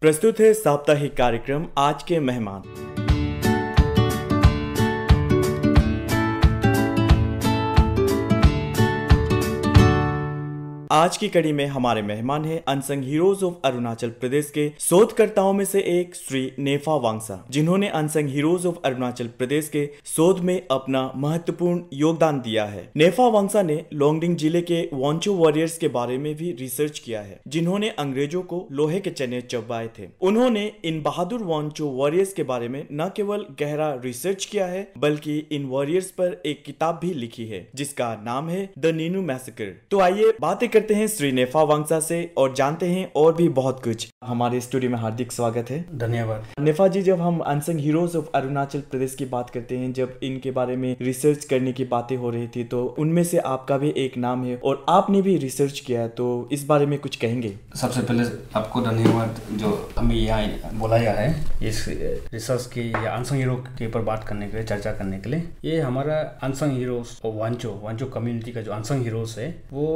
प्रस्तुत है साप्ताहिक कार्यक्रम आज के मेहमान। आज की कड़ी में हमारे मेहमान हैं unsung heroes of Arunachal Pradesh के शोधकर्ताओं में से एक श्री नेफा वांगसा, जिन्होंने unsung heroes of Arunachal Pradesh के शोध में अपना महत्वपूर्ण योगदान दिया है। नेफा वांगसा ने लोंगडिंग जिले के वांचो वॉरियर्स के बारे में भी रिसर्च किया है, जिन्होंने अंग्रेजों को लोहे के चने चबाए थे। उन्होंने इन बहादुर वांचो वॉरियर्स के बारे में न केवल गहरा रिसर्च किया है, बल्कि इन वॉरियर्स पर एक किताब भी लिखी है, जिसका नाम है द नीनू मैसेकर। तो आइए बातें करते हैं श्री नेफा वांगसा से और जानते हैं और भी बहुत कुछ। हमारे स्टूडियो में हार्दिक स्वागत है। धन्यवाद। नेफा जी, जब हम unsung heroes of Arunachal Pradesh की बात करते हैं, जब इनके बारे में रिसर्च करने की बातें हो रही थी, तो उनमें से आपका भी एक नाम है और आपने भी रिसर्च किया है, तो इस बारे में कुछ कहेंगे? सबसे पहले आपको धन्यवाद जो हमें यहाँ बुलाया है इस रिसर्च की या अनसंग हीरो के ऊपर बात करने के लिए, चर्चा करने के लिए। ये हमारा अनसंग हीरोज और वांचो कम्युनिटी का जो अनसंग हीरोज है वो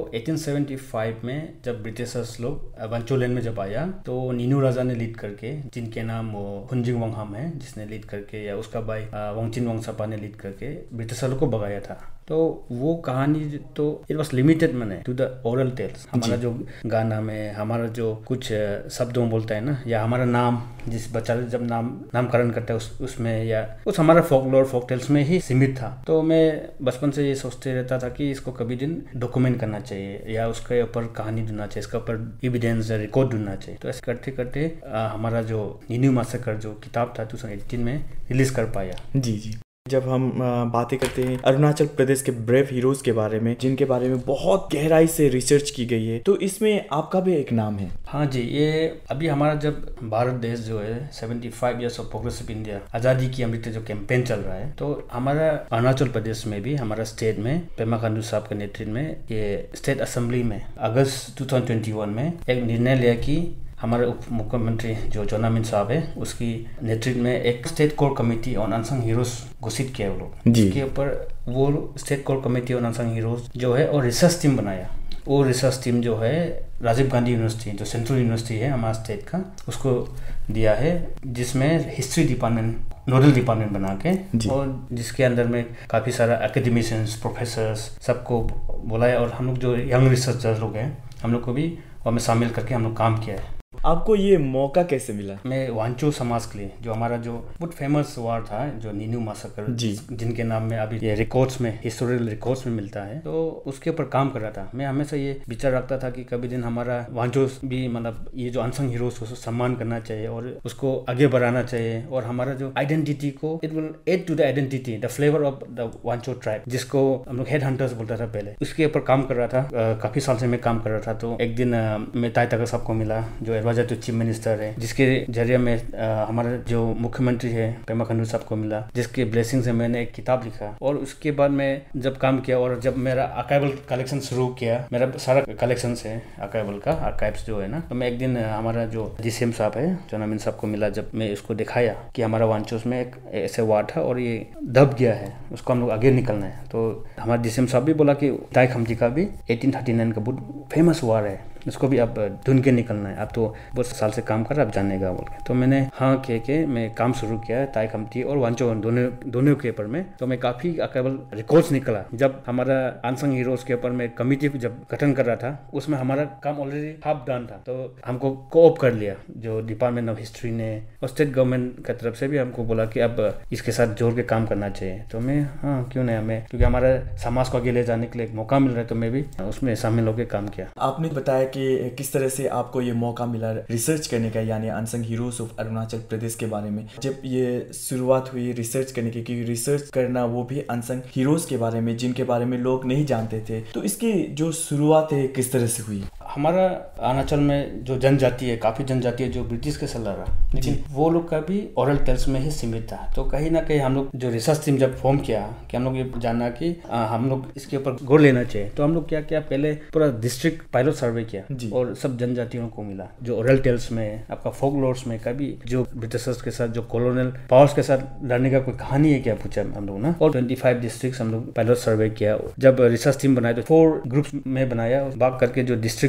1875 में जब ब्रिटिशर्स लोग वांचो लैंड में जब आया, तो नीनू राजा ने लीड करके, जिनके नाम वो हुनजिंग वांगहम है, जिसने लीड करके, या उसका भाई वांगचिन वांगसपा ने लीड करके ब्रिटिशर्स को भगाया था। तो वो कहानी तो इट वॉज लिमिटेड मैंने टू द ओरल टेल्स। हमारा जो गाना में हमारा जो कुछ शब्दों बोलता है ना, या हमारा नाम जिस बच्चा जब नामकरण करता है उसमें, या उस हमारा फोकलोर फोक टेल्स में ही सीमित था। तो मैं बचपन से ये सोचते रहता था कि इसको कभी दिन डॉक्यूमेंट करना चाहिए या उसके ऊपर कहानी ढूंढना चाहिए, इसके ऊपर एविडेंस रिकॉर्ड ढूंढना चाहिए। तो ऐसे करते करते हमारा जो नीनू मैसेकर जो किताब था 2018 में रिलीज कर पाया। जी। जब हम बातें करते हैं अरुणाचल प्रदेश के ब्रेव हीरोज के बारे में, जिनके बारे में बहुत गहराई से रिसर्च की गई है, तो इसमें आपका भी एक नाम है। हाँ जी, ये अभी हमारा जब भारत देश जो है 75 ईयर्स ऑफ प्रोग्रेसिव इंडिया आज़ादी की अमृत जो कैंपेन चल रहा है, तो हमारा अरुणाचल प्रदेश में भी हमारा स्टेट में पेमा खांडू साहब के नेतृत्व में ये स्टेट असेंबली में अगस्त 2021 में एक निर्णय लिया कि हमारे उप मुख्यमंत्री जो जोना मिन साहब है, उसकी नेतृत्व में एक state core committee on unsung heroes घोषित किया वो लोग। इसके ऊपर वो state core committee on unsung heroes जो है और रिसर्च टीम बनाया। वो रिसर्च टीम जो है राजीव गांधी यूनिवर्सिटी, जो सेंट्रल यूनिवर्सिटी है हमारा स्टेट का, उसको दिया है, जिसमें हिस्ट्री डिपार्टमेंट नोडल डिपार्टमेंट बना के, और जिसके अंदर में काफ़ी सारा एकेडमिशियंस, प्रोफेसर्स सबको बुलाया, और हम लोग जो यंग रिसर्चर्स लोग हैं, हम लोग को भी हमें शामिल करके हम लोग काम किया है। आपको ये मौका कैसे मिला? मैं वांचो समाज के लिए, जो हमारा जो बहुत फेमस वार था, जो नीनू मैसेकर, जिनके नाम में अभी ये रिकॉर्ड्स में, हिस्टोरिकल रिकॉर्ड्स में मिलता है, तो उसके ऊपर काम कर रहा था। मैं हमेशा ये विचार रखता था कि कभी दिन हमारा वांचो भी, मतलब ये जो अनसंग हीरोज को सम्मान करना चाहिए और उसको आगे बढ़ाना चाहिए, और हमारा जो आइडेंटिटी को, it will add to the identity, the flavour of the Wancho tribe, जिसको हम लोग हेड हंटर्स बोलता था पहले। उसके ऊपर काम कर रहा था, काफी साल से मैं काम कर रहा था। तो एक दिन मैं ताई ताका साहब को मिला, जो एडवाइजर टू चीफ मिनिस्टर है, जिसके जरिए में हमारा जो मुख्यमंत्री है पेमा खांडू साहब को मिला, जिसके ब्लेसिंग से मैंने एक किताब लिखा। और उसके बाद मैं जब काम किया और जब मेरा आर्काइवल कलेक्शन शुरू किया, मेरा सारा कलेक्शन है आर्काइवल का, आर्काइव्स जो है ना, तो मैं एक दिन हमारा जो DCM साहब है, जोनामिन साहब को मिला। जब मैं इसको दिखाया कि हमारा वांचोस में एक ऐसे वार्ड था और ये दब गया है, उसको हम लोग आगे निकलना है, तो हमारा DCM साहब भी बोला कि ताई खमती का भी 1839 का बहुत फेमस वार है, उसको भी आप ढूंढ के निकलना है, आप तो बहुत साल से काम कर रहे, आप जानेगा बोल के। तो मैंने हाँ कह के मैं काम शुरू किया ताई खमती और वांचो दोनों के ऊपर में। तो मैं काफ़ी केवल रिकॉर्ड्स निकला। जब हमारा अनसंग हीरोज के ऊपर में कमिटी जब गठन कर रहा था, उसमें हमारा काम ऑलरेडी हाफ डन था, तो हमको कोऑप कर लिया जो डिपार्टमेंट ऑफ हिस्ट्री ने, और स्टेट गवर्नमेंट की तरफ से भी हमको बोला कि अब इसके साथ जोड़ के काम करना चाहिए। तो मैं हाँ क्यों नहीं, हमें क्योंकि हमारा समाज को आगे ले जाने के लिए एक मौका मिल रहा है, तो मैं भी उसमें शामिल होकर काम किया। आपने बताया कि किस तरह से आपको ये मौका मिला रिसर्च करने का, यानी unsung heroes of Arunachal Pradesh के बारे में। जब ये शुरुआत हुई रिसर्च करने की, क्योंकि रिसर्च करना वो भी अनसंग हीरोज के बारे में, जिनके बारे में लोग नहीं जानते थे, तो इसकी जो शुरुआत है किस तरह से हुई? हमारा अरुणाचल में जो जनजाति है, काफ़ी जनजाति है जो ब्रिटिश के साथ लड़ा, लेकिन वो लोग का भी ओरल टेल्स में ही सीमित था। तो कहीं ना कहीं हम लोग जो रिसर्च टीम जब फॉर्म किया कि हम लोग ये जानना कि हम लोग इसके ऊपर गौर लेना चाहिए, तो हम लोग क्या किया, पहले पूरा डिस्ट्रिक्ट पायलट सर्वे किया और सब जनजातियों को मिला, जो ओरल टेल्स में, आपका फोकलोर्स में कभी जो ब्रिटिशर्स के साथ, जो कॉलोनियल पावर्स के साथ लड़ने का कोई कहानी है क्या पूछा हम लोग ना। और 25 डिस्ट्रिक्ट हम लोग पायलट सर्वे किया। जब रिसर्च टीम बनाया तो 4 ग्रुप्स में बनाया, भाग करके जो डिस्ट्रिक्ट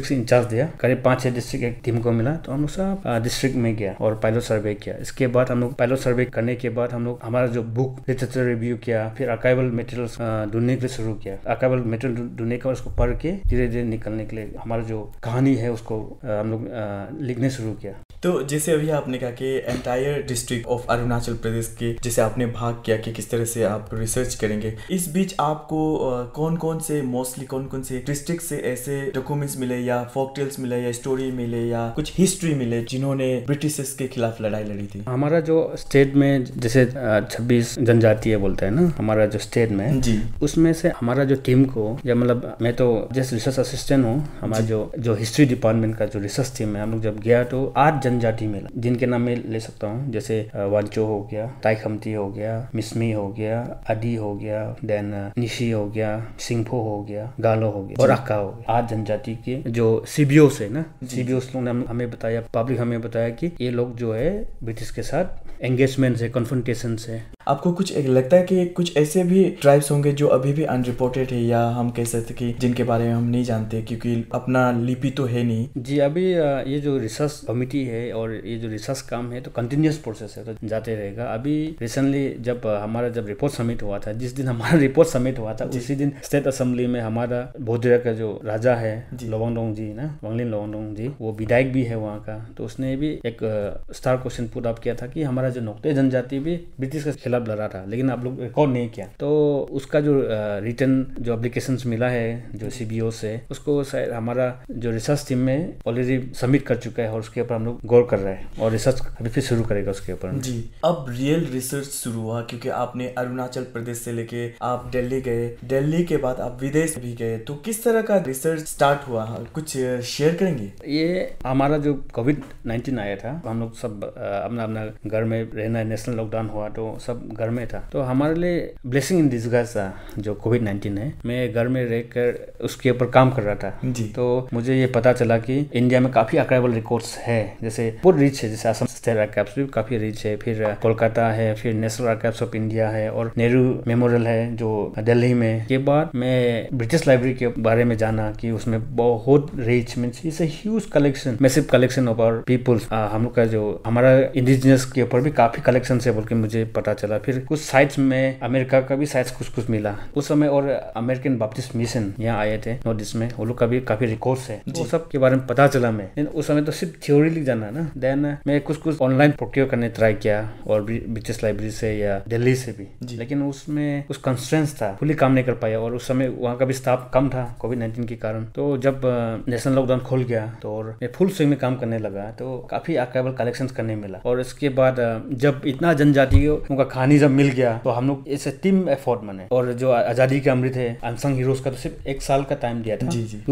डिस्ट्रिक्ट इंचार्ज दिया, करीब 5-6 डिस्ट्रिक्ट एक टीम को मिला, तो हम लोग सब डिस्ट्रिक्ट में गया और पायलट सर्वे किया। इसके बाद हम लोग पायलट सर्वे करने के बाद हम लोग हमारा जो बुक लिटरेचर रिव्यू किया, फिर आर्काइवल मटेरियल्स ढूंढने के लिए शुरू किया। आर्काइवल मटेरियल ढूंढने के बाद उसको पढ़ के धीरे धीरे निकलने के लिए हमारा जो कहानी है उसको हम लोग लिखने शुरू किया। तो जैसे अभी आपने कहा कि entire district of Arunachal Pradesh के जैसे आपने भाग किया कि किस तरह से आप रिसर्च करेंगे, इस बीच आपको कौन कौन से डिस्ट्रिक्ट से ऐसे डॉक्यूमेंट्स मिले या फोक टेल्स मिले या स्टोरी मिले या कुछ हिस्ट्री मिले जिन्होंने ब्रिटिशर्स के खिलाफ लड़ाई लड़ी थी? हमारा जो स्टेट में जैसे 26 जनजातीय बोलते हैं ना, हमारा जो स्टेट में जी, उसमें से हमारा जो टीम को, या मतलब मैं तो जैसे रिसर्च असिस्टेंट हूँ, हमारा जो हिस्ट्री डिपार्टमेंट का जो रिसर्च टीम है, हम लोग जब गया तो 8 जनजाति मिला जिनके नाम मैं ले सकता हूँ, जैसे वांचो हो गया, ताइखमती हो गया, मिसमी हो गया, अडी हो गया, देन निशी हो गया, सिंगफो हो गया, गालो हो गया और अक्का हो गया। 8 जनजाति के जो सीबीओस है ना, सीबीओस लोग ने हमें बताया, पब्लिक हमें बताया कि ये लोग जो है ब्रिटिश के साथ एंगेजमेंट है, कन्फ्रंटेशन है। आपको कुछ लगता है कि कुछ ऐसे भी ट्राइब्स होंगे जो अभी भी अनरिपोर्टेड है, या हम कह सकते कि जिनके बारे में हम नहीं जानते क्योंकि अपना लिपि तो है नहीं? जी, अभी ये जो रिसर्च कमिटी है और ये जो रिसर्च काम है तो कंटिन्यूस प्रोसेस है, तो जाते रहेगा। अभी रिसेंटली जब हमारा रिपोर्ट सबमिट हुआ था, जिस दिन हमारा रिपोर्ट सबमिट हुआ था उसी दिन स्टेट असेंबली में हमारा बोधगया का जो राजा है लोवांगडोंग जी ना, वांगलिन लोवांगडोंग जी, वो विधायक भी है वहाँ का, तो उसने भी एक स्टार क्वेश्चन पुट अप किया था कि हमारा जो नोक्टे जनजाति भी ब्रिटिश के खिलाफ लड़ा था, लेकिन आप लोग रिकॉर्ड नहीं किया। तो उसका जो रिटर्न जो एप्लीकेशंस मिला है जो सीबीओ से, उसको शायद हमारा जो रिसर्च टीम में ऑलरेडी सबमिट कर चुका है और उसके ऊपर हम लोग गौर कर रहे हैं और रिसर्च अभी फिर शुरू करेगा उसके ऊपर जी। अब रियल रिसर्च शुरू हुआ क्योंकि आपने अरुणाचल प्रदेश से लेके आप दिल्ली गए, दिल्ली के बाद आप विदेश भी गए, तो किस तरह का रिसर्च स्टार्ट हुआ, कुछ शेयर करेंगे? ये हमारा जो कोविड-19 आया था, हम लोग सब अपना अपना घर में रहना, नेशनल लॉकडाउन हुआ तो सब घर में था, तो हमारे लिए ब्लेसिंग इन डिस्गाइज था जो कोविड-19 है। मैं घर में रहकर उसके ऊपर काम कर रहा था जी। तो मुझे ये पता चला कि इंडिया में काफी आर्काइवल रिकॉर्ड्स है, जैसे बहुत रिच है, जैसे असम स्टेट आर्काइव्स भी काफी रिच है, फिर कोलकाता है, फिर नेशनल आर्काइव्स ऑफ इंडिया है और नेहरू मेमोरियल है जो दिल्ली में। के बाद मैं ब्रिटिश लाइब्रेरी के बारे में जाना कि उसमें बहुत rich means it's a huge collection, massive collection of our peoples. हम लोग का जो हमारा इंडिजिनस के ऊपर भी काफी कलेक्शन है बोल के मुझे पता चला। फिर कुछ साइट्स में अमेरिका का भी साइट्स कुछ मिला उस समय, और अमेरिकन बैप्टिस्ट मिशन यहाँ आए थे नॉर्थ ईस्ट में, वो लोग का भी काफी रिकॉर्ड्स है, वो सब के बारे में पता चला। मैं उस समय तो सिर्फ थ्योरी लिख जाना ना, देन मैं कुछ ऑनलाइन प्रोक्योर करने ट्राई किया और ब्रिटिश लाइब्रेरी से या दिल्ली से भी, लेकिन उसमें कुछ कंस्ट्रेंट्स था, फुली काम नहीं कर पाया और उस समय वहाँ का भी स्टाफ कम था कोविड-19 के कारण। तो जब नेशनल लॉकडाउन खुल गया तो और मैं फुल स्विंग में काम करने लगा तो काफी आर्काइवल कलेक्शन करने मिला। और इसके बाद जब इतना जनजातियों का कहानी जब मिल गया तो हम लोग इसे टीम एफर्ट माने, और जो आजादी के अमृत है अनसंग हीरोज का तो सिर्फ 1 साल का टाइम दिया था,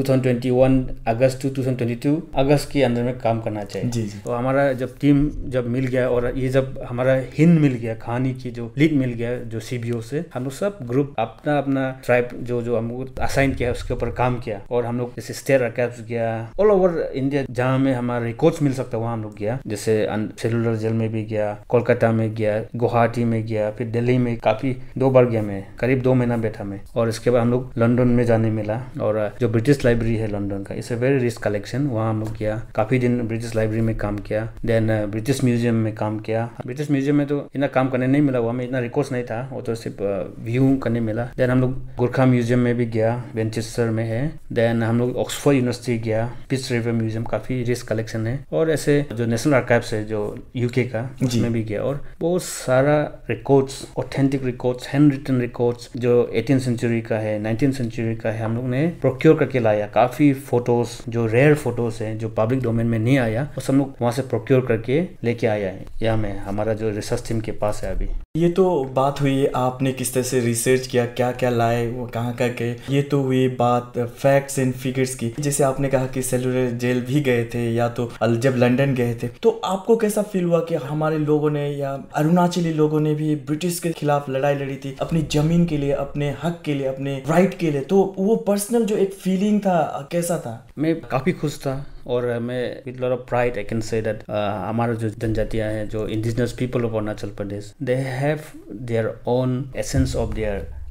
2021 अगस्त टू 2022 अगस्त के अंदर में काम करना चाहिए। तो हमारा जब टीम जब मिल गया और ये जब हमारा हिंद मिल गया, कहानी की जो लीड मिल गया जो सीबीओ से, हम लोग सब ग्रुप अपना अपना ट्राइब जो हमको असाइन किया उसके ऊपर काम किया। और हम लोग जैसे स्टेट आर्काइव्स गया, ऑल ओवर इंडिया जहाँ में हमारा रिकॉर्ड्स मिल सकता है वहाँ हम लोग गया, जैसे सेलुलर जेल में भी गया, कोलकाता में गया, गुवाहाटी में गया, फिर दिल्ली में काफी 2 बार गया मैं, करीब 2 महीना बैठा मैं। और इसके बाद हम लोग लंदन में जाने मिला, और जो ब्रिटिश लाइब्रेरी है लंदन का, it's a very rich collection, वहाँ हम लोग गया, काफी दिन ब्रिटिश लाइब्रेरी में काम किया। देन ब्रिटिश म्यूजियम में काम किया। ब्रिटिश म्यूजियम में तो इतना काम करने नहीं मिला, वहाँ में इतना रिकॉर्ड्स नहीं था, वो तो सिर्फ व्यू करने मिला। देन हम लोग गोरखा म्यूजियम में भी गया, मैनचेस्टर में है। देन हम लोग ऑक्सफोर्ड यूनिवर्सिटी गया, पीस रिवर म्यूजियम, काफी रिच कलेक्शन है। और ऐसे जो नेशनल आर्काइव्स है जो यूके का, उसमें भी गया, और बहुत सारा records, authentic records, handwritten records जो 18th सेंचुरी का है, 19th सेंचुरी का है, हम लोग ने प्रोक्योर करके लाया। काफी फोटोज जो रेयर फोटोज है जो पब्लिक डोमेन में नहीं आया, वो सब लोग वहाँ से प्रोक्योर करके लेके आया है यहाँ में, हमारा जो रिसर्च टीम के पास है अभी। ये तो बात हुई आपने किस तरह से रिसर्च किया, क्या क्या लाए, वो कहाँ गए, ये तो हुई बात फैक्ट्स एंड फिगर्स की। जैसे आपने कहा कि सेलुलर जेल भी गए थे या तो जब लंदन गए थे, तो आपको कैसा फील हुआ कि हमारे लोगों ने या अरुणाचली लोगों ने भी ब्रिटिश के खिलाफ लड़ाई लड़ी थी अपनी जमीन के लिए, अपने हक के लिए, अपने राइट के लिए? तो वो पर्सनल जो एक फीलिंग था कैसा था? मैं काफी खुश था, और मैं with lot of pride I can say that हमारा जो जनजातियां हैं, जो indigenous people of Arunachal Pradesh, they have their own essence of their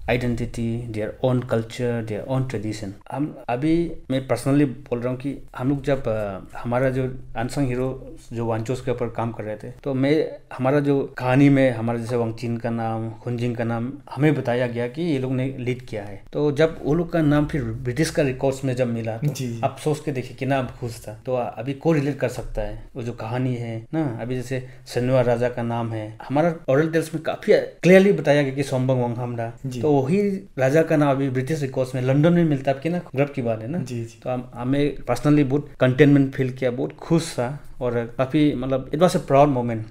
identity, their own culture, their own tradition. हम अभी मैं पर्सनली बोल रहा हूँ कि हम लोग जब हमारा जो अनसंग हीरो जो वांचोस के ऊपर काम कर रहे थे, तो हमारा जो कहानी में हमारा जैसे वांगचिन का नाम, खुनजिन का नाम हमें बताया गया कि ये लोग ने लीड किया है। तो जब वो लोग का नाम फिर ब्रिटिश का रिकॉर्ड्स में जब मिला तो आप सोच के देखिए कितना खुश था। तो अभी को रिलेट कर सकता है वो जो कहानी है ना। अभी जैसे सन्वा राजा का नाम है, हमारा ओरल टेल्स में काफी क्लियरली बताया गया कि सोमबंग वांगहमदा, तो वही राजा का नाम अभी ब्रिटिश रिकॉर्ड्स में लंदन में मिलता है। ना गर्व की बात है ना। तो हमें पर्सनली बहुत कंटेनमेंट फील किया, बहुत खुश था और काफी मतलब it was a proud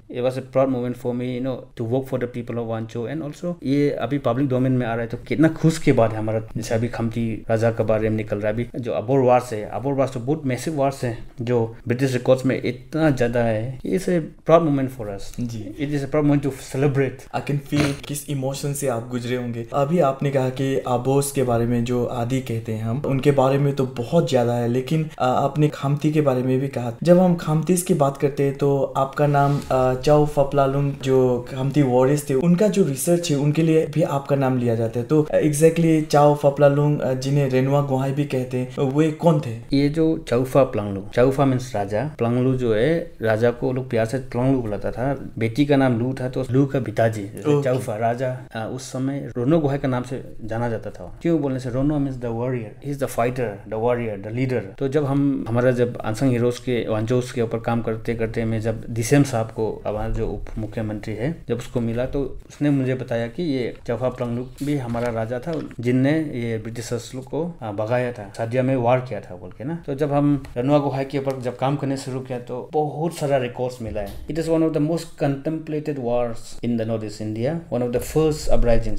moment for me, to work for the people of Wancho. And also ये अभी पब्लिक डोमेन में आ रहा है तो कितना खुश के बाद है हमारा। जैसे अभी खमती राजा के बारे में निकल रहा है, अभी जो अबोर वार्स है, अबोर वार्स तो बहुत मैसिव वार्स है जो ब्रिटिश रिकॉर्ड्स में इतना ज्यादा है। It's a proud moment for us, it is a proud moment to celebrate. I can feel किस इमोशन से आप गुजरे होंगे। अभी आपने कहा कि अबोस के बारे में जो आदि कहते हैं हम, उनके बारे में तो बहुत ज्यादा है, लेकिन आपने खामती के बारे में भी कहा। जब हम खामती की बात करते हैं तो आपका नाम चाओ फपलालुंग जो खामती वॉरियर्स थे उनका जो रिसर्च है उनके लिए भी आपका नाम लिया जाता है। तो एग्जैक्टली चाओ फपलालुंग जिन्हें रेनुआ गोहाई भी कहते हैं, वे कौन थे? ये जो चाउफा प्लांगलू, चाउफा मीन्स राजा, प्लांगलू जो है राजा को लोग प्यार से प्लांगलू बुलाता था। बेटी का नाम लू था तो लू का पिताजी चाउफा राजा उस समय रोनो गोहाई का नाम से जाना जाता था। क्यों बोलने से, Rono means the warrior, he is the fighter, the warrior, the leader. तो जब हमारा जब अनसंग हीरोज के वांचोस के ऊपर काम करते करते मैं जब डीसीएम साहब को, हमारा जो उप मुख्यमंत्री है, जब उसको मिला तो उसने मुझे बताया कि ये चाउफा प्लांगलू भी हमारा राजा था जिनने ये ब्रिटिशर्स लोग को भगाया था, सादिया में वार किया था बोल के ना। तो जब हम रेनुआ गोहाई के ऊपर जब काम करने शुरू किया तो बहुत सारा रिकॉर्ड्स मिला है। It is one of the most contemplated wars in the north east India, one of the first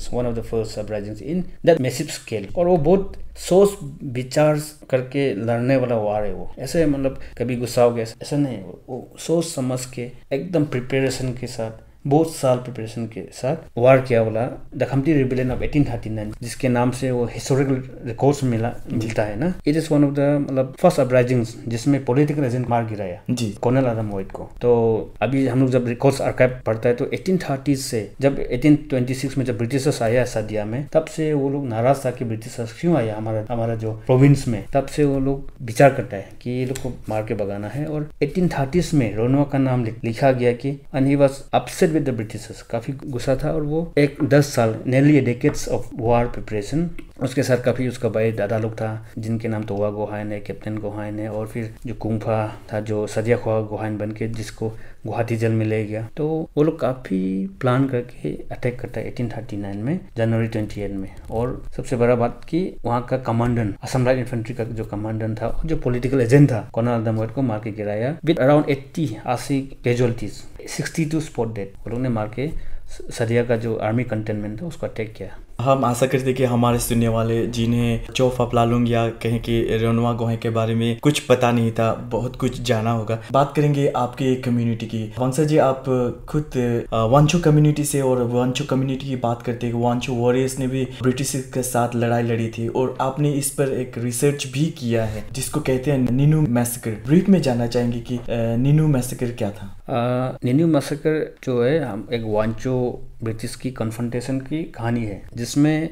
uprisings in that massive scale. और वो बहुत सोच विचार करके लड़ने वाला वार है वो। ऐसे मतलब कभी गुस्सा हो गया ऐसा नहीं, वो सोच समझ के एकदम प्रिपरेशन के साथ, बहुत साल प्रिपरेशन के साथ वार किया वाला द खमती रिबेलियन ऑफ 1839, जिसके नाम से वो हिस्टोरिकल रिकॉर्ड्स मिलता है ना। It is one of the मतलब फर्स्ट अपराइजिंग्स जिसमें पॉलिटिकल एजेंट मार गिराया कर्नल आदम वाइट को। तो अभी हम लोग जब रिकॉर्ड्स आर्काइव पढ़ता है तो 1830 से जब 1826 में जब ब्रिटिशर्स आया सादिया में, तब से वो लोग नाराज था कि ब्रिटिशर्स क्यों आया हमारा जो प्रोविंस में। तब से वो लोग विचार करता है कि ये लोग को मार के भगाना है। और 1830 में रोनुआ का नाम लिखा गया कि and he was upset with the Britishers, काफी गुस्सा था। और वो 10 साल nearly decades of war preparation, उसके साथ काफी उसका भाई दादा लोग था जिनके नाम तोवा गोहाइन है, कैप्टन गोहाइन है, और फिर जो कुंफा था जो सदिया खोआ गोहाइन बन के जिसको गुवाहाटी जेल में ले गया। तो वो लोग काफी प्लान करके अटैक करता है 1839 में जनवरी 28 में। और सबसे बड़ा बात कि वहाँ का कमांडेंट, असम लाइट इन्फेंट्री का जो कमांडेंट था, जो पॉलिटिकल एजेंट था, कर्नल आदम वाइट को मार के गिराया with around 80 casualties, 62 spot dead. वो लोग ने मार के सदिया का जो आर्मी कंटेनमेंट था उसको अटैक किया। हम आशा करते कि हमारे सुनने वाले जिन्हें चो फपलालुंग या कहें कि रेनुआ गोहाई के बारे में कुछ पता नहीं था, बहुत कुछ जाना होगा। बात करेंगे आपके कम्युनिटी की। वांगसा जी, आप खुद वांचो कम्युनिटी से, और वांचो कम्युनिटी की बात करते हैं, वांचो वॉरियर्स ने भी ब्रिटिश के साथ लड़ाई लड़ी थी और आपने इस पर एक रिसर्च भी किया है जिसको कहते हैं नीनू मैसेकर। ब्रीफ में जानना चाहेंगे कि नीनू मैसेकर क्या था? नीनू मैसेकर जो है हम एक वांचो ब्रिटिश की कन्फ्रंटेशन की कहानी है, जिसमें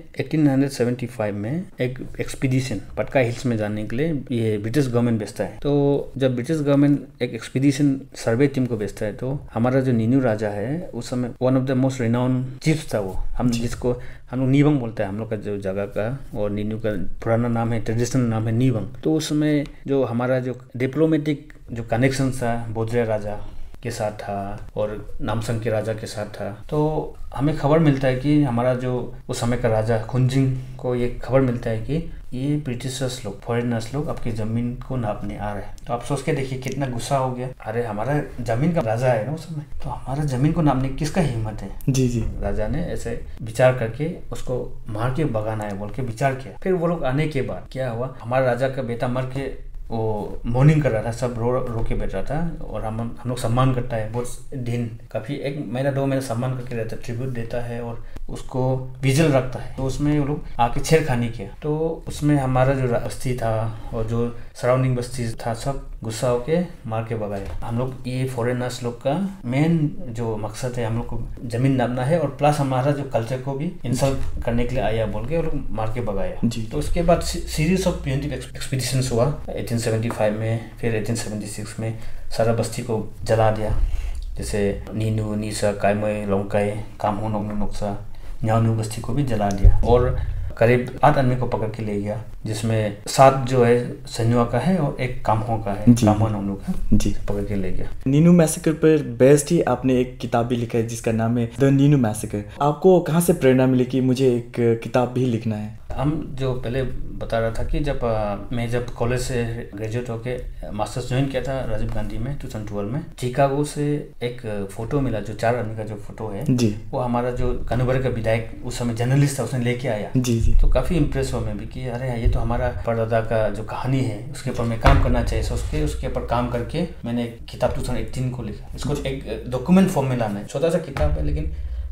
1875 में एक एक्सपीडिशन पटका हिल्स में जाने के लिए ये ब्रिटिश गवर्नमेंट भेजता है। तो जब ब्रिटिश गवर्नमेंट एक एक्सपीडिशन सर्वे टीम को भेजता है तो हमारा जो नीनू राजा है उस समय one of the most renowned chief था वो, हम जिसको हम लोग नीबंग बोलते हैं, हम लोग का जो जगह का, और नीनू का पुराना नाम है, ट्रेडिशनल नाम है नीबंग। तो उस समय जो हमारा जो डिप्लोमेटिक जो कनेक्शन था बोजरे राजा के साथ था और नामसंग के राजा के साथ था। तो हमें खबर मिलता है कि हमारा जो उस समय का राजा खुनजिंग को ये खबर मिलता है कि ये ब्रिटिशर्स लोग, फॉरेनर्स लोग आपकी जमीन को नापने आ रहे हैं। तो आप सोच के देखिए कितना गुस्सा हो गया। अरे हमारा जमीन का राजा है ना उस समय, तो हमारा जमीन को नापने किसका हिम्मत है? जी राजा ने ऐसे विचार करके उसको मार के भगाना है बोल के विचार किया। फिर वो लोग आने के बाद क्या हुआ, हमारा राजा का बेटा मर के वो मॉर्निंग कर रहा था, सब रो के बैठ रहा था। और हम लोग सम्मान करता है बहुत दिन, काफी 1 महीना 2 महीना सम्मान करके रहता है, ट्रिब्यूट देता है और उसको विजल रखता है, तो उसमें वो लोग आके छेड़खानी किया। तो उसमें हमारा जो बस्ती था और जो सराउंडिंग बस्ती था सब गुस्सा होके मार के भगाया। हम लोग ये फॉरेनर्स लोग का मेन जो मकसद है, हम लोग को जमीन नापना है और प्लस हमारा जो कल्चर को भी इंसल्ट करने के लिए आया बोल के वो लोग मार के भगाया। तो उसके बाद सीरीज ऑफ प्रिवेंटिव एक्सपीडिशंस हुआ 1875 में, फिर 1876 में सारा बस्ती को जला दिया, जैसे नीनू, नीसा, कायमय, लोंकाई, कामहो, नोकनू, नोक्सा, न्यानू बस्ती को भी जला दिया और करीब 8 आदमी को पकड़ के ले गया, जिसमें 7 जो है सन्युआ का है और 1 कामहो का है, कामहो नोनू का पकड़ के ले गया। नीनू मैसेकर पर बेस्ड ही आपने एक किताब भी लिखा है जिसका नाम है द नीनू मैसेकर। आपको कहाँ से प्रेरणा मिली कि मुझे एक किताब भी लिखना है? हम जो पहले बता रहा था कि मैं जब कॉलेज से ग्रेजुएट होके मास्टर्स ज्वाइन किया था राजीव गांधी में 2012 में, चिकागो से एक फोटो मिला, जो 4 आदमी का जो फोटो है जी, वो हमारा जो कानूबर का विधायक उस समय जर्नलिस्ट था, उसने लेके आया जी जी। तो काफ़ी इम्प्रेस हुआ मैं भी कि अरे ये तो हमारा परदादा का जो कहानी है उसके ऊपर मैं काम करना चाहिए। उसके ऊपर काम करके मैंने एक किताब 2018 को लिखा। इसको एक डॉक्यूमेंट फॉर्म में लाना है, छोटा सा किताब है, लेकिन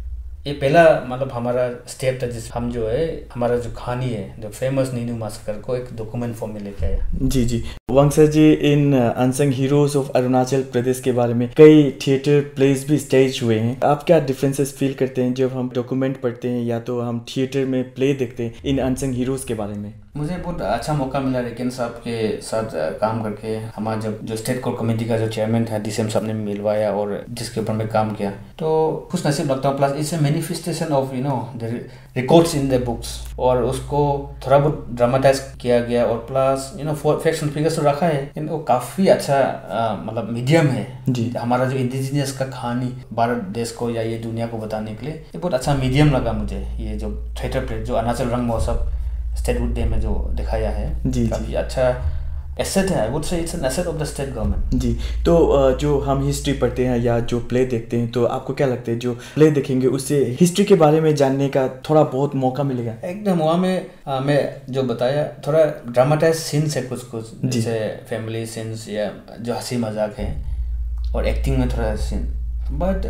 ये पहला मतलब हमारा स्टेप था जिस हम जो है हमारा जो कहानी है जो फेमस नीनू मैसेकर को एक डॉक्यूमेंट फॉर्म में लेके आया। जी जी। वांगसा जी, इन unsung heroes of Arunachal Pradesh के बारे में कई थिएटर प्लेस भी स्टेज हुए हैं। आप क्या डिफरेंसेस फील करते हैं जब हम डॉक्यूमेंट पढ़ते हैं या तो हम थिएटर में प्ले देखते हैं इन अनसंग हीरोज के बारे में? मुझे बहुत अच्छा मौका मिला रेकिन साहब के साथ काम करके। हमारा जो स्टेट कोर कमेटी का जो चेयरमैन था डीसीएम साहब ने मिलवाया और जिसके ऊपर मैं काम किया, तो खुश नसीब लगता हूँ। Plus it's a manifestation of the records in the books, और उसको थोड़ा बहुत ड्रामाटाइज किया गया और प्लस फैक्ट्स एंड फिगर्स तो रखा है, लेकिन वो काफ़ी अच्छा मतलब मीडियम है जी। हमारा जो इंडिजिनियस का कहानी भारत देश को या ये दुनिया को बताने के लिए ये बहुत अच्छा मीडियम लगा मुझे। ये जो थिएटर प्ले जो अरुणाचल रंग महोत्सव स्टेट वुड डे में जो दिखाया है जी, काफ़ी अच्छा एसेट है। I would say it's an asset of the state government जी। तो जो हम हिस्ट्री पढ़ते हैं या जो प्ले देखते हैं, तो आपको क्या लगता है जो प्ले देखेंगे उससे हिस्ट्री के बारे में जानने का थोड़ा बहुत मौका मिलेगा? एकदम। वहाँ में मैं जो बताया थोड़ा ड्रामाटाइज सीन्स है कुछ जैसे फैमिली सीन्स या जो हंसी मजाक है और एक्टिंग में थोड़ा scene, but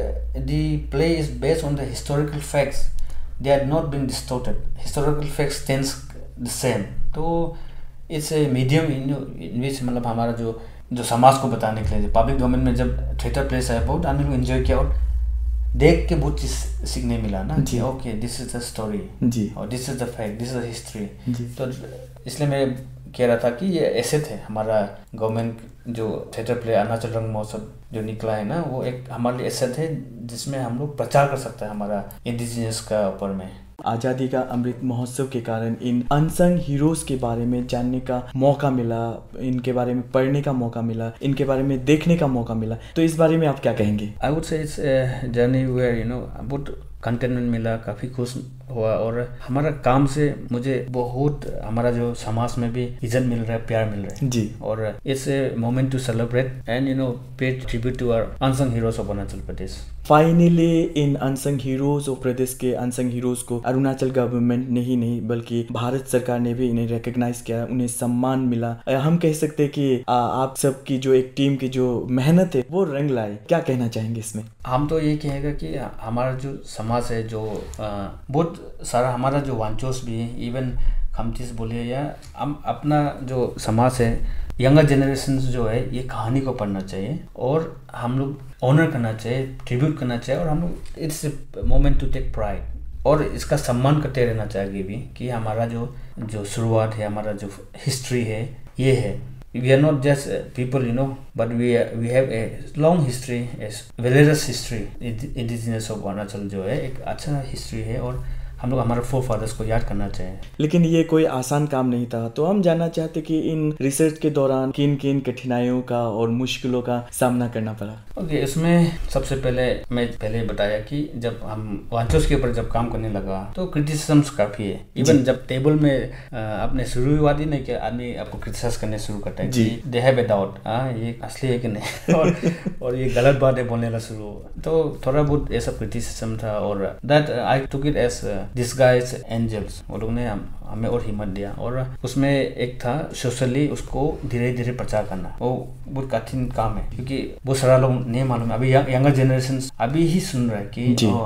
the play is based on the historical facts, they are not been distorted, historical facts stands the same. तो it's a medium in which मतलब हमारा जो समाज को बताने के लिए पब्लिक डोमेन में जब थिएटर प्लेस है बहुत आदमी लोग एंजॉय किया और देख के बहुत चीज़ सीखने मिला ना जी। Okay this is the story जी, और this is the fact, this is the history. तो इसलिए मैं कह रहा था कि ये एसेट है हमारा गवर्नमेंट जो थिएटर प्ले अरुणाचल रंग महोत्सव जो निकला है ना, वो एक हमारे लिए एसेट है जिसमें हम लोग प्रचार कर सकते हैं हमारा इंडिजिनियस का ऊपर में। आज़ादी का अमृत महोत्सव के कारण इन अनसंग हीरोज के बारे में जानने का मौका मिला, इनके बारे में पढ़ने का मौका मिला, इनके बारे में देखने का मौका मिला, तो इस बारे में आप क्या कहेंगे? I would say it's journey where बहुत कंटेनमेंट मिला, काफ़ी खुश हुआ और हमारा काम से मुझे बहुत हमारा जो समाज में भी इज्जत मिल रहा है, प्यार मिल रहा है जी। और it's a moment to celebrate and pay tribute to our unsung heroes of Arunachal Pradesh. Finally in unsung heroes of Pradesh के अनसंग हीरोज को अरुणाचल गवर्नमेंट ने ही नहीं बल्कि भारत सरकार ने भी इन्हें रिकॉग्नाइज किया, उन्हें सम्मान मिला। हम कह सकते हैं कि आप सबकी जो एक टीम की जो मेहनत है वो रंग लाए। क्या कहना चाहेंगे इसमें? हम तो ये कहेगा कि हमारा जो समाज है जो बहुत सारा हमारा जो वांचोस भी है, इवन खमचीस बोलिए या हम अपना जो समाज है यंगर जनरेशन जो है ये कहानी को पढ़ना चाहिए और हम लोग ऑनर करना चाहिए, ट्रिब्यूट करना चाहिए और हम लोग it's moment to take pride और इसका सम्मान करते रहना चाहिए भी कि हमारा जो शुरुआत है, हमारा जो हिस्ट्री है ये है। We are not just people, but we have a long history, a valorous history. Indigenous of Arunachal जो है एक अच्छा हिस्ट्री है और हम लोग हमारे फोर फादर्स को याद करना चाहिए। लेकिन ये कोई आसान काम नहीं था, तो हम जानना चाहते कि इन रिसर्च के दौरान किन किन कठिनाइयों का और मुश्किलों का सामना करना पड़ा। ओके, इसमें सबसे पहले मैं पहले बताया कि जब हम वांचोस के ऊपर जब काम करने लगा तो क्रिटिसिज्म्स काफ़ी है। इवन जब टेबल में आपने शुरुआत ही नहीं किया आदमी आपको क्रिटिसाइज करने शुरू करता है कि दे हैव ए डाउट, ये असली है कि नहीं और ये गलत बात है बोलने लगा शुरू। तो थोड़ा बहुत ऐसा क्रिटिसिज्म था और that I took it as this guys angels. वो लोग ने हमें और हिम्मत दिया और उसमें एक था सोशली उसको धीरे धीरे प्रचार करना। वो बहुत कठिन काम है क्योंकि बहुत सारा लोग नहीं मालूम है। अभी यंगर जनरेशन अभी ही सुन रहा है कि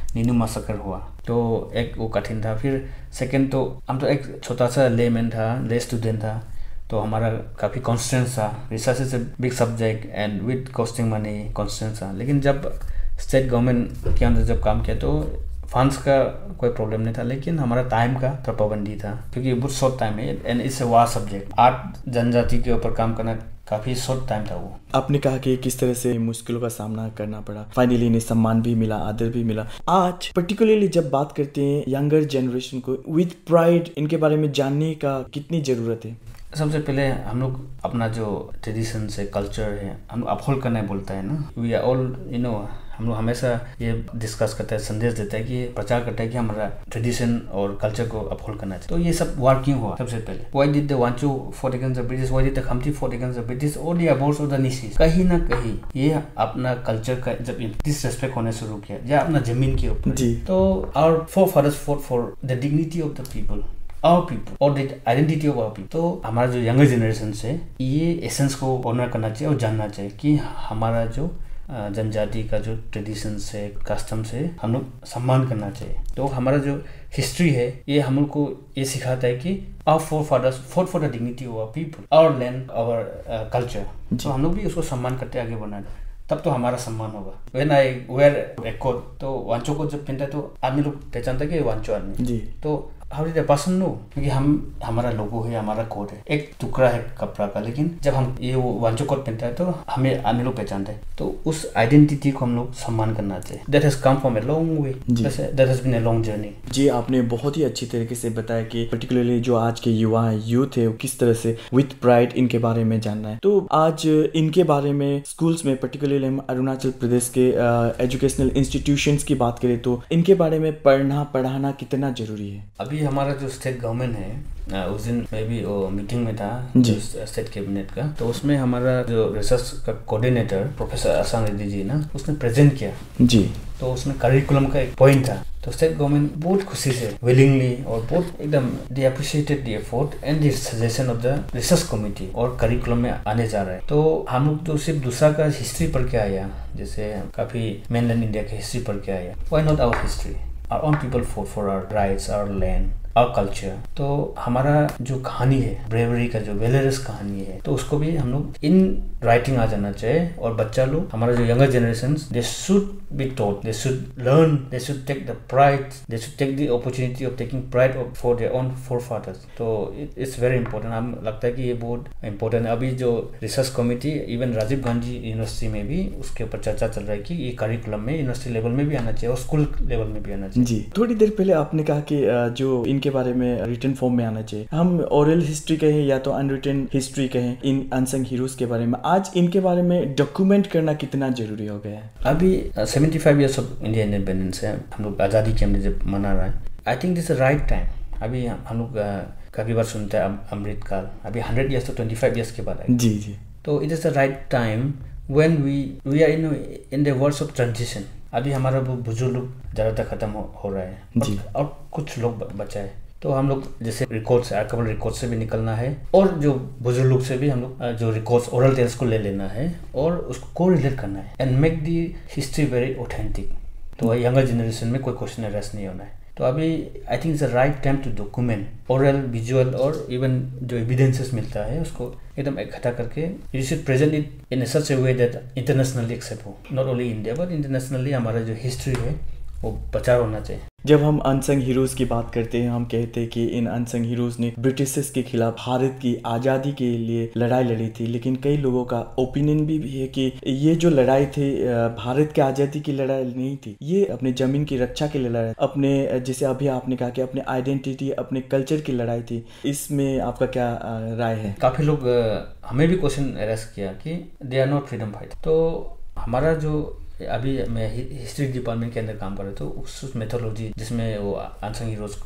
नीनू मासकर हुआ, तो एक वो कठिन था। फिर सेकंड तो हम तो एक छोटा सा लेमैन था, ले स्टूडेंट था, तो हमारा काफ़ी कॉन्स्टेंस था। Research is a big subject and with costing money constraints था। लेकिन जब स्टेट गवर्नमेंट के अंदर जब काम किया तो फंड्स का कोई प्रॉब्लम नहीं था, लेकिन हमारा टाइम का तो पाबंदी था, क्योंकि बहुत शॉर्ट टाइम है and it's a war subject. 8 जनजाति के ऊपर काम करना काफ़ी शॉर्ट टाइम था वो। आपने कहा कि किस तरह से मुश्किलों का सामना करना पड़ा, फाइनली इन्हें सम्मान भी मिला, आदर भी मिला। आज पर्टिकुलरली जब बात करते हैं यंगर जनरेशन को विद प्राइड इनके बारे में जानने का कितनी ज़रूरत है? सबसे पहले हम लोग अपना जो ट्रेडिशन से कल्चर है हम अपहोल्ड करना बोलता है ना, वी आर ऑल हम लोग हमेशा ये डिस्कस करते हैं, संदेश देता है कि प्रचार करता है कि हमारा ट्रेडिशन और कल्चर को अपहोल्ड करना चाहिए। तो ये सब वार क्यों हुआ? सबसे पहले why did the Wancho fought against the British, why did the Khamti fought against the British और the Abors of the Nishis? कहीं ना कहीं ये अपना कल्चर का जब डिसरेस्पेक्ट होने शुरू किया या अपना जमीन के ऊपर, तो our forefathers fought for the dignity of the people, our people और the identity of our people. तो हमारा जो यंगर जनरेशन से ये एसेंस को ऑनर करना चाहिए और जानना चाहिए कि हमारा जो जनजाति का जो ट्रेडिशन से कस्टम से हम लोग सम्मान करना चाहिए। तो हमारा जो हिस्ट्री है ये हम लोग को ये सिखाता है कि our forefathers fought for the dignity of our people, our land, our culture. तो हम लोग भी उसको सम्मान करते आगे बढ़ना, तब तो हमारा सम्मान होगा। When I wear a coat, तो वांचो को जब पहनता है तो आदमी लोग पहचानता है कि वांचो आदमी। तो how did the person know? क्योंकि हमारा लोगो है, हमारा कोट है, एक टुकड़ा है कपड़ा का, लेकिन जब हम ये वो वांचो कोट पहनता है तो हमें आदमी लोग पहचानते हैं। तो उस आइडेंटिटी को हम लोग सम्मान करना चाहिए। That has come from a long way, that has been a long journey. जी, आपने बहुत ही अच्छी तरीके से बताया कि पर्टिकुलरली जो आज के युवा है, यूथ है, वो किस तरह से विद प्राइड इनके बारे में जानना है। तो आज इनके बारे में स्कूल्स में पर्टिकुलरली हम अरुणाचल प्रदेश के एजुकेशनल इंस्टीट्यूशंस की बात करें तो इनके बारे में पढ़ाना कितना जरूरी है? अभी हमारा जो स्टेट गवर्नमेंट है, उस दिन मैं भी वो मीटिंग में था स्टेट कैबिनेट का, तो उसमें हमारा जो रिसर्च का कोऑर्डिनेटर प्रोफेसर आसांग रेड्डी जी ना, उसने प्रेजेंट किया जी। तो उसमें करिकुलम का एक पॉइंट था, तो स्टेट गवर्नमेंट बहुत खुशी से विलिंगली और बहुत एकदम they appreciated the effort and the suggestion of the research committee और करिकुलम में आने जा रहा है। तो हम लोग तो सिर्फ दूसरा का हिस्ट्री पढ़ के आया, जैसे काफी मेनलैंड इंडिया की हिस्ट्री पढ़ के आया, why not our history? Our own people fought for our rights, our land, our culture। तो हमारा जो कहानी है, ब्रेवरी का जो वेलरस कहानी है, तो उसको भी हम लोग इन राइटिंग आ जाना चाहिए। और बच्चा लोग, हमारा जो younger generation, they should be taught, they should learn, they should take the pride, they should take the opportunity of taking pride for their own forefathers. तो इट्स वेरी इंपॉर्टेंट। हम लगता है कि ये बहुत इंपॉर्टेंट है। अभी जो research committee even Rajiv Gandhi university में भी उसके ऊपर चर्चा चल रहा है कि ये करिकुलम में यूनिवर्सिटी लेवल में भी आना चाहिए और स्कूल लेवल में भी आना चाहिए। जी, थोड़ी देर पहले आपने कहा कि जो इनके बारे में रिटन फॉर्म में आना चाहिए। हम ओरल हिस्ट्री कहें या तो अनरिटन हिस्ट्री कहें, इन अनसंग हीरोज के बारे में आज इनके बारे में डॉक्यूमेंट करना कितना जरूरी हो गया है? अभी 75 इयर्स ऑफ इंडिया इंडिपेंडेंस है, हम लोग आज़ादी के हमने जब मना रहा है। I think this right time. अभी हम लोग काफ़ी बार सुनते हैं अमृत काल, अभी 100 इयर्स तो 25 इयर्स के बाद है। जी जी। तो it is the right time when we are in the words of transition. अभी हमारा बुजुर्ग लोग ज़्यादातर खत्म हो रहा है और कुछ लोग बचा है। तो हम लोग जैसे रिकॉर्ड्स, आर्काइवल रिकॉर्ड से भी निकलना है और जो बुजुर्ग लोग से भी हम लोग जो रिकॉर्ड्स, ओरल टेल्स को ले लेना है और उसको रिलेट करना है and make the history very authentic. तो यंगर जनरेशन में कोई क्वेश्चन रेस्ट नहीं होना है। तो अभी I think it's the right time to document oral, visual और इवन जो एविडेंसेस मिलता है उसको एकदम इकट्ठा करके you should present it in such a way that internationally accept हो। Not only India but internationally हमारा जो हिस्ट्री है वो प्रचार होना चाहिए। जब हम अनसंग हीरोज की बात करते हैं, हम कहते हैं कि इन अनसंग हीरोज ने ब्रिटिशर्स के खिलाफ भारत की आज़ादी के लिए लड़ाई लड़ी थी, लेकिन कई लोगों का ओपिनियन भी है कि ये जो लड़ाई थी भारत की आज़ादी की लड़ाई नहीं थी, ये अपने ज़मीन की रक्षा की लड़ाई, अपने जैसे अभी आपने कहा कि अपने आइडेंटिटी, अपने कल्चर की लड़ाई थी। इसमें आपका क्या राय है? काफ़ी लोग हमें भी क्वेश्चन रेस किया कि they are not freedom fighter. तो हमारा जो अभी मैं हिस्ट्री डिपार्टमेंट के अंदर काम कर रहा था, उस मेथोलॉजी जिसमें वो अनसंग हीरोज को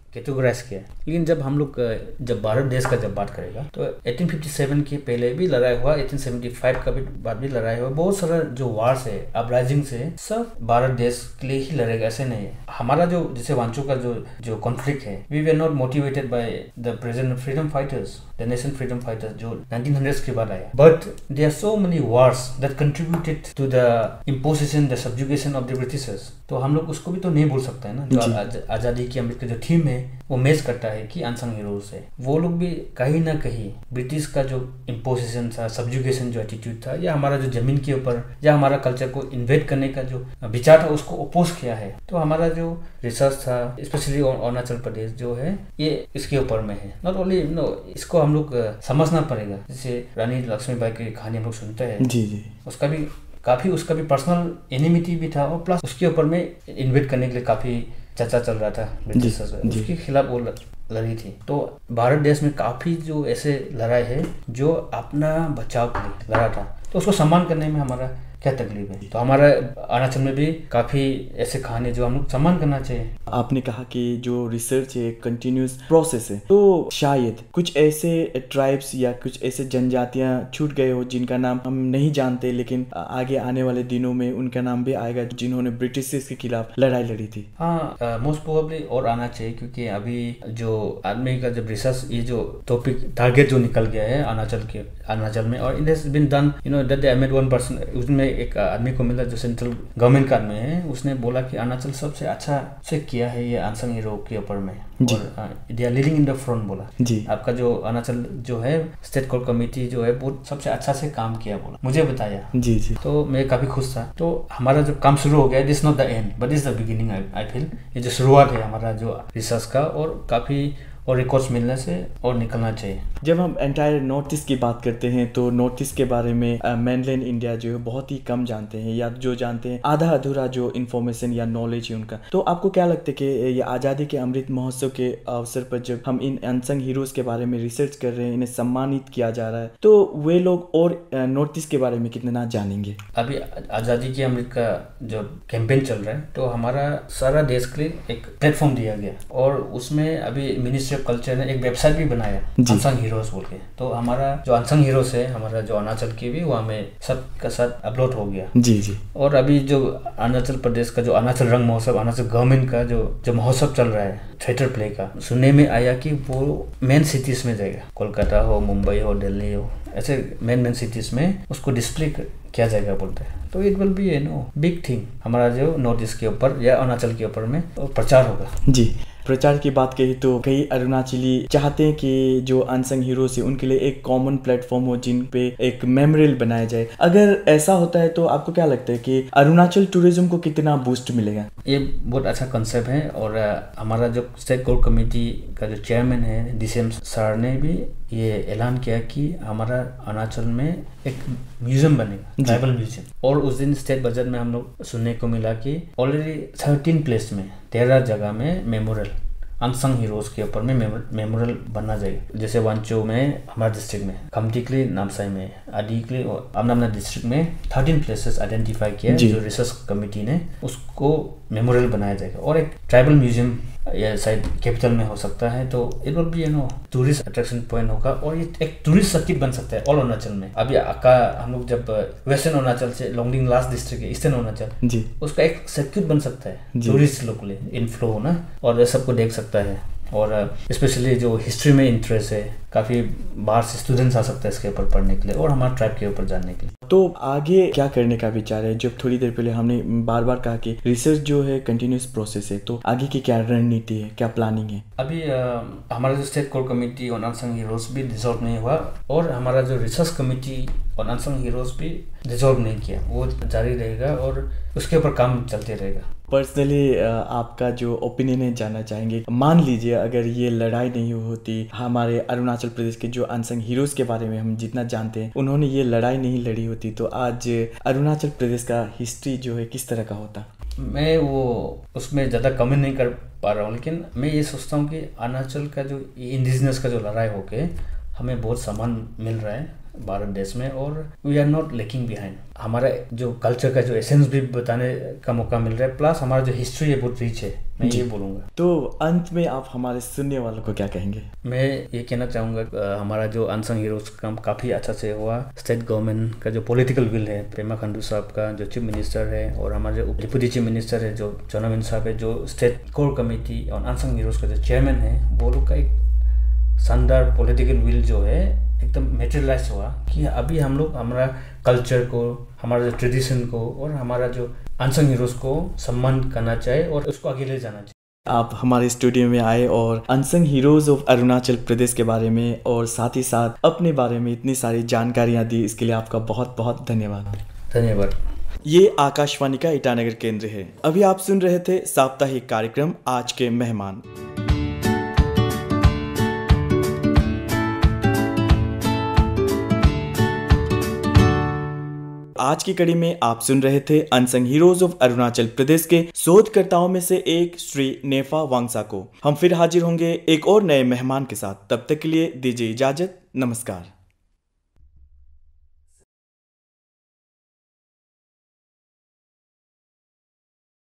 कैटेगराइज किया है। लेकिन जब हम लोग जब भारत देश का जब बात करेगा तो 1857 के पहले भी लड़ाई हुआ, 1875 का भी बाद भी लड़ाई हुआ, बहुत सारा जो वार्स है, अपराइजिंग से सब भारत देश के लिए ही लड़ेगा ऐसे नहीं है। हमारा जो जैसे वांचो का जो कॉन्फ्लिक्ट है, we were not motivated by the present freedom fighters, the nation freedom fighters जो 1900s के बाद आया, but there are so many wars that contributed to the imposition, the subjugation of the Britishers. तो हम लोग उसको भी तो नहीं भूल सकते हैं ना। जो आजादी की अमृत का जो थीम है वो मैच करता है कि अनसंग हीरोज है, वो लोग भी कहीं ना कहीं ब्रिटिश का जो इम्पोजिशन था, सब्जुगेशन जो एटीट्यूड था, या हमारा जो जमीन के ऊपर या हमारा कल्चर को इन्वेट करने का जो विचार था उसको अपोज किया है। तो हमारा जो रिसर्च था स्पेशली अरुणाचल प्रदेश जो है ये इसके ऊपर में है। नॉट ओनली इसको हम लोग समझना पड़ेगा। जैसे रानी लक्ष्मीबाई की कहानी हम लोग सुनते हैं, जी उसका भी पर्सनल एनिमिटी भी था, और प्लस उसके ऊपर में इन्वेट करने के लिए काफी चर्चा चल रहा था ब्रिटिश उसके खिलाफ वो लड़ी थी। तो भारत देश में काफी जो ऐसे लड़ाई है जो अपना बचाव के लिए लड़ा था, तो उसको सम्मान करने में हमारा क्या तकलीफ है। तो हमारा अरुणाचल में भी काफी ऐसे कहानी जो हम लोग सम्मान करना चाहिए। आपने कहा कि जो रिसर्च है कंटिन्यूस प्रोसेस है, तो शायद कुछ ऐसे ट्राइब्स या कुछ ऐसे जनजातियां छूट गए हो जिनका नाम हम नहीं जानते, लेकिन आगे आने वाले दिनों में उनका नाम भी आएगा जिन्होंने ब्रिटिश के खिलाफ लड़ाई लड़ी थी। हाँ, मोस्ट प्रोबेबली और आना चाहिए, क्योंकि अभी जो आदमी का जब रिसर्च ये जो टॉपिक टारगेट जो निकल गया है अरुणाचल में, और it has been done that they made 1%, उसमें एक आदमी को मिला जो सेंट्रल गवर्नमेंट का आदमी है, उसने बोला कि अरुणाचल सबसे अच्छा से किया है ये अनसंग हीरो के ऊपर में, और they are leading in the front बोला जी। आपका जो अरुणाचल जो है स्टेट कोर कमेटी जो है वो सबसे अच्छा से काम किया बोला, मुझे बताया जी। तो मैं काफी खुश था। तो हमारा जो काम शुरू हो गया, this not the end but this the beginning. I feel ये जो शुरुआत है हमारा जो रिसर्च का, और काफी और रिकॉर्ड्स मिलने से और निकलना चाहिए। जब हम एंटायर नॉर्थ ईस्ट की बात करते हैं तो नॉर्थ ईस्ट के बारे में मेनलैंड इंडिया जो है बहुत ही कम जानते हैं, या जो जानते हैं आधा अधूरा जो इन्फॉर्मेशन या नॉलेज है उनका। तो आपको क्या लगता है कि ये आज़ादी के अमृत महोत्सव के अवसर पर जब हम इन अनसंग हीरोज के बारे में रिसर्च कर रहे हैं, इन्हें सम्मानित किया जा रहा है, तो वे लोग और नॉर्थ ईस्ट के बारे में कितना जानेंगे? अभी आज़ादी के अमृत का जो कैंपेन चल रहा है, तो हमारा सारा देश के लिए एक प्लेटफॉर्म दिया गया, और उसमें अभी मिनिस्ट्री ऑफ कल्चर ने एक वेबसाइट भी बनाया अनसंग हीरोज बोल के। तो हमारा जो अनसंग हीरोज है हमारा जो अरुणाचल की भी वहाँ में सब का साथ अपलोड हो गया जी। और अभी जो अरुणाचल प्रदेश का जो अरुणाचल रंग महोत्सव, अरुणाचल गवर्नमेंट का जो महोत्सव चल रहा है थिएटर प्ले का, सुनने में आया कि वो मेन सिटीज में जाएगा, कोलकाता हो, मुंबई हो, दिल्ली हो, ऐसे मेन सिटीज में उसको डिस्प्ले किया जाएगा बोलते हैं। तो it will be big thing हमारा जो नॉर्थ ईस्ट के ऊपर या अरुणाचल के ऊपर में प्रचार होगा जी। प्रचार की बात कही तो कई अरुणाचली चाहते हैं कि जो अनसंग हीरोज है उनके लिए एक कॉमन प्लेटफॉर्म हो जिन पे एक मेमोरियल बनाया जाए। अगर ऐसा होता है तो आपको क्या लगता है कि अरुणाचल टूरिज्म को कितना बूस्ट मिलेगा? ये बहुत अच्छा कंसेप्ट है, और हमारा जो स्टेट कोर कमेटी का जो चेयरमैन है DCM सर ने भी ये ऐलान किया कि हमारा अरुणाचल में एक म्यूजियम बनेगा, ट्राइबल म्यूजियम। और उस दिन स्टेट बजट में हम लोग सुनने को मिला कि ऑलरेडी 13 प्लेस में 13 जगह में मेमोरियल अनसंग हीरोज के ऊपर में मेमोरियल बनना जाएगा। जैसे वांचो में हमारे डिस्ट्रिक्ट में, खमटिकली नामसाई में, आदिकली और अपना डिस्ट्रिक्ट में 13 प्लेसेस आइडेंटिफाई किया जो रिसर्च कमेटी ने, उसको मेमोरियल बनाया जाएगा। और एक ट्राइबल म्यूजियम या शायद कैपिटल में हो सकता है, तो it will be tourist attraction point होगा, और ये एक टूरिस्ट सर्किट बन सकता है ऑल अरुणाचल में। अभी हम लोग जब वेस्टर्न अरुणाचल से लोंगडिंग लास्ट डिस्ट्रिक्ट है ईस्टर्न अरुणाचल जी, उसका एक सर्किट बन सकता है टूरिस्ट लोग के लिए, इनफ्लो हो ना, और सबको देख सकता है। और स्पेशली जो हिस्ट्री में इंटरेस्ट है, काफ़ी बाहर से स्टूडेंट्स आ सकते हैं इसके ऊपर पढ़ने के लिए और हमारे ट्राइब के ऊपर जानने के लिए। तो आगे क्या करने का विचार है? जब थोड़ी देर पहले हमने बार बार कहा कि रिसर्च जो है कंटिन्यूस प्रोसेस है, तो आगे की क्या रणनीति है, क्या प्लानिंग है? अभी हमारा जो state core committee on unsung heroes भी डिसॉल्व नहीं हुआ, और हमारा जो research committee on unsung heroes भी डिसॉल्व नहीं किया, वो जारी रहेगा और उसके ऊपर काम चलते रहेगा। पर्सनली आपका जो ओपिनियन है जानना चाहेंगे। मान लीजिए अगर ये लड़ाई नहीं होती, हमारे अरुणाचल प्रदेश के जो अनसंग हीरोज के बारे में हम जितना जानते हैं, उन्होंने ये लड़ाई नहीं लड़ी होती, तो आज अरुणाचल प्रदेश का हिस्ट्री जो है किस तरह का होता? मैं वो उसमें ज़्यादा कमेंट नहीं कर पा रहा हूँ, लेकिन मैं ये सोचता हूँ कि अरुणाचल का जो इंडिजिनस का जो लड़ाई होके हमें बहुत सामान मिल रहा है, भारत देश में, और we are not lacking behind. हमारा जो कल्चर का जो एसेंस भी बताने का मौका मिल रहा है, प्लस हमारा जो हिस्ट्री है बहुत रिच है, मैं ये बोलूँगा। तो अंत में आप हमारे सुनने वालों को क्या कहेंगे? मैं ये कहना चाहूँगा हमारा जो अनसंग हीरोज का काम काफ़ी अच्छा से हुआ। स्टेट गवर्नमेंट का जो पॉलिटिकल विल है, पेमा खांडू साहब का जो चीफ मिनिस्टर है, और हमारे जो डिप्टी चीफ मिनिस्टर है जो चौनामिन साहब है, जो स्टेट कोर कमेटी और अनसंग हीरोज का जो चेयरमैन है, वो लोग का एक शानदार पॉलिटिकल विल जो है एकदम मेटेरियलाइज हुआ कि अभी हम लोग हमारा कल्चर को, हमारा जो ट्रेडिशन को और हमारा जो अनसंग हीरोज को सम्मान करना चाहिए और उसको आगे ले जाना चाहिए। आप हमारे स्टूडियो में आए और unsung heroes of Arunachal Pradesh के बारे में और साथ ही साथ अपने बारे में इतनी सारी जानकारियां दी, इसके लिए आपका बहुत बहुत धन्यवाद। धन्यवाद। ये आकाशवाणी का ईटानगर केंद्र है। अभी आप सुन रहे थे साप्ताहिक कार्यक्रम आज के मेहमान। आज की कड़ी में आप सुन रहे थे unsung heroes of Arunachal Pradesh के शोधकर्ताओं में से एक श्री नेफा वांगसा को। हम फिर हाजिर होंगे एक और नए मेहमान के साथ। तब तक के लिए दीजिए इजाजत। नमस्कार।